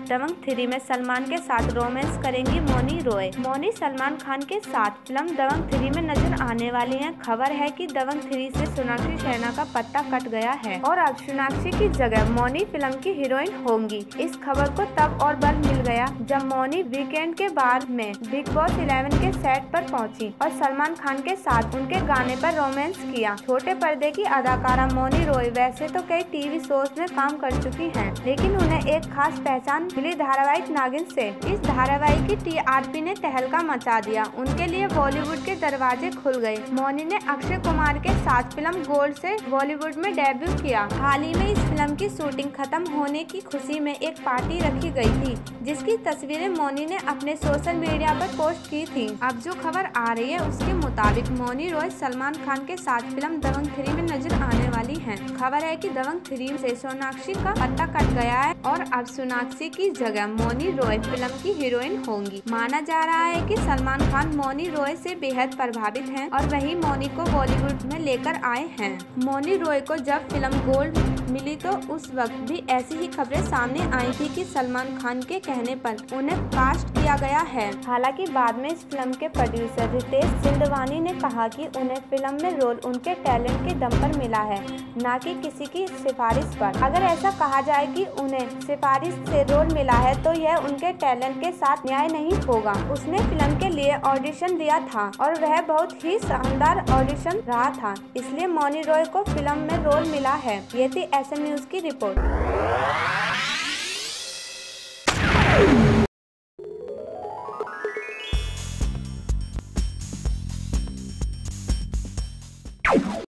दबंग 3 में सलमान के साथ रोमांस करेंगी मौनी रॉय। मौनी सलमान खान के साथ फिल्म दबंग 3 में नजर आने वाली हैं। खबर है कि दबंग 3 से सोनाक्षी सिन्हा का पत्ता कट गया है और अब सोनाक्षी की जगह मौनी फिल्म की हीरोइन होंगी। इस खबर को तब और बल मिल गया जब मौनी वीकेंड के बाद में बिग बॉस 11 के सेट पर पहुंची और सलमान खान के साथ उनके गाने पर रोमांस किया। छोटे पर्दे की अदाकारा मौनी रॉय वैसे तो कई टीवी शोज में काम कर चुकी हैं, लेकिन उन्हें एक खास पहचान मिली धारावाहिक नागिन से। इस धारावाहिक की टीआरपी ने तहलका मचा दिया। उनके लिए बॉलीवुड के दरवाजे खुल गए। मौनी ने अक्षय कुमार के साथ फिल्म गोल्ड से बॉलीवुड में डेब्यू किया। हाल ही में इस फिल्म की शूटिंग खत्म होने की खुशी में एक पार्टी रखी गई थी, जिसकी तस्वीरें मौनी ने अपने सोशल मीडिया पर पोस्ट की थी। अब जो खबर आ रही है उसके मुताबिक मौनी रॉय सलमान खान के साथ फिल्म दबंग 3 में नजर आने वाली हैं। खबर है कि दबंग 3 से सोनाक्षी का पत्ता कट गया है और अब सोनाक्षी की जगह मौनी रॉय फिल्म की हीरोइन होंगी। माना जा रहा है कि सलमान खान मौनी रॉय से बेहद प्रभावित हैं और वही मौनी को बॉलीवुड में लेकर आए हैं। मौनी रॉय को जब फिल्म गोल्ड मिली तो उस वक्त भी ऐसी ही खबरें सामने आई थी कि सलमान खान के कहने पर उन्हें कास्ट किया गया है। हालांकि बाद में इस फिल्म के प्रोड्यूसर रितेश सिंधवानी ने कहा कि उन्हें फिल्म में रोल उनके टैलेंट के दम पर मिला है, न कि किसी की सिफारिश पर। अगर ऐसा कहा जाए कि उन्हें सिफारिश से रोल मिला है तो यह उनके टैलेंट के साथ न्याय नहीं होगा। उसने फिल्म के लिए ऑडिशन दिया था और वह बहुत ही शानदार ऑडिशन रहा था, इसलिए मौनी रॉय को फिल्म में रोल मिला है। ये थी SM न्यूज की रिपोर्ट।